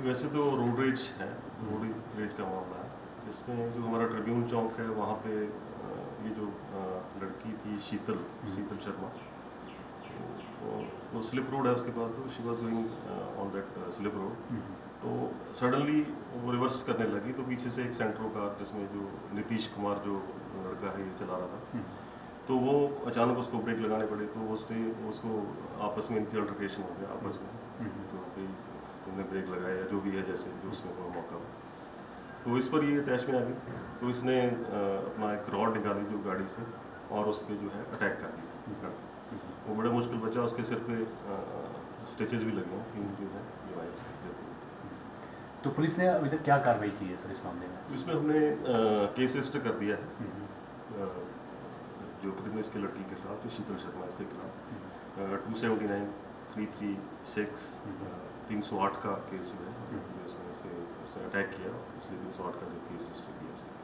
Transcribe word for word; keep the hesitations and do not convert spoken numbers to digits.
वैसे तो road rage है, रोड रेज का मामला है, जिसमें जो हमारा ट्रिब्यून चौक है वहाँ पे ये जो लड़की थी शीतल शीतल शर्मा, वो स्लिप रोड है उसके पास, तो she was going on that slip road, तो सडनली वो रिवर्स करने लगी, तो पीछे से एक सेंट्रो कार जिसमें जो नीतीश कुमार जो लड़का है ये चला रहा था, तो वो अचानक उसको ब्रेक लगाने पड़े, तो उसने उसको आपस में इनकी अल्टरकेशन हो गया आपस में, तो भाई तुमने ब्रेक लगाया या जो भी है, जैसे जो उसमें कोई मौका हो, तो इस पर ये तैश में आ गई, तो इसने अपना एक रॉड निकाली जो गाड़ी से और उस पर जो है अटैक कर दिया। वो बड़ा मुश्किल बचा, उसके सिर पे स्टिचेस भी लगे हैं, तीन जो है सिर पे। तो पुलिस ने अभी तक क्या कार्रवाई की है सर इस मामले में? इसमें हमने केस रजिस्टर कर दिया है जो क्रिमिनल की लड़की के खिलाफ, जो शीतल शर्मा इसके खिलाफ two seventy nine three three six तीन सौ आठ का केस जो है, जो इसमें से उसने अटैक किया, इसलिए तीन सौ आठ का जो केस रजिस्टर किया।